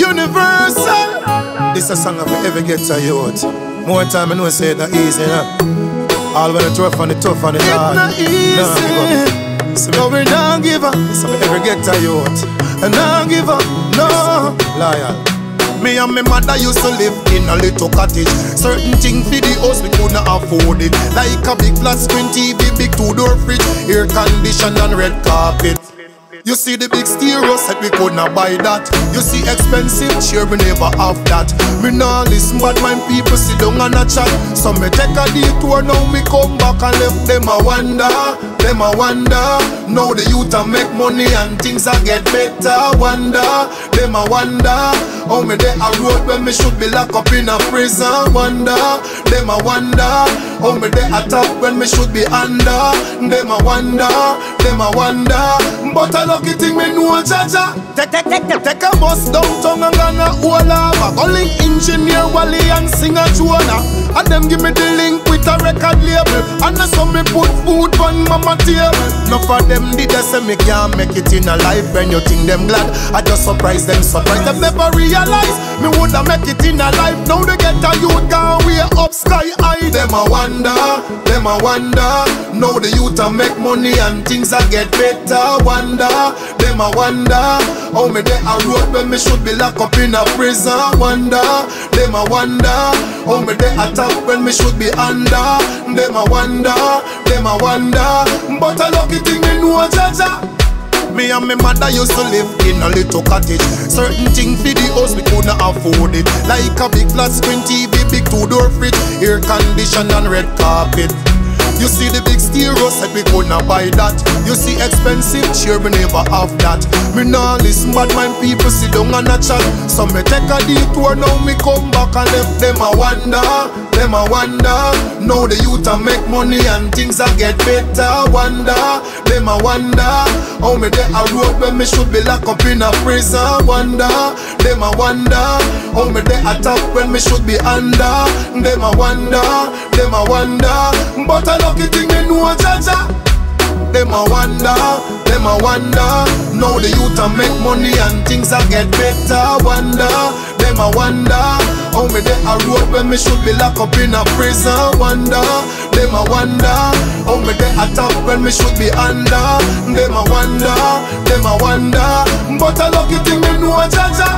universal. This a song of ever get to youth. More time I know say that easy, nah. All when it's rough and it's tough and it's hard. Not easy. Nah, give up. So we don't give up. This a ever get to youth. And don't give up, no. Loyal. Me and my mother used to live in a little cottage. Certain things for the house we couldn't afford it. Like a big flat screen TV, big two-door fridge, air condition and red carpet. You see the big stereo set, we could not buy that. You see expensive chair, we never have that. Me nah listen but when people sit down and a chat. So me take a detour, now me come back and left them a wonder. Them a wonder. Now the youth a make money and things a get better. Wonder, them a wonder. How me dey a road when me should be locked up in a prison. Wonder, them a wonder. How me dey a top when me should be under. Them a wonder, them a wonder. But a lucky thing me know Jaja. Take a bus downtown and gonna hold up. Calling engineer Wally and singer Joanna. And them give me the link with a record label. And that's how me put food on mama table. Enough of them did they say me can't make it in a life. When you think them glad, I just surprise them. Them never realize me woulda make it in a life. Now they get a youth gone way up sky high. Them a wonder, them a wonder. Now the youth a make money and things a get better. Wonder, them a wonder. How me dey a road when me should be locked up in a prison. Wonder, them a wonder. How me dey a top when me should be under. Them a wonder, them a wonder. But a lucky thing me know Jaja. Me and my mother used to live in a little cottage. Certain things for the house we couldn't afford it. Like a big flat screen TV, big two-door fridge, air condition and red carpet. You see the big stereo set, we couldn't buy that. You see expensive chair, we never have that. Me nah listen but when people sit down and a chat. So me take a detour, now me come back and left them a wonder. Them a wonder. Now the youth a make money and things a get better. Wonder, them a wonder. How me dey a road when me should be locked up in a prison. Wonder, them a wonder. How me dey a top when me should be under. Them a wonder, them a wonder. But a lucky thing me know Jaja. Them a wonder, them a wonder. Now the youth a make money and things a get better. Wonder, them a wonder. How me dey a road when me should be locked up in a prison. Wonder, them a wonder. How me dey a top when me should be under. Them a wonder, them a wonder. But a lucky thing me know Jaja.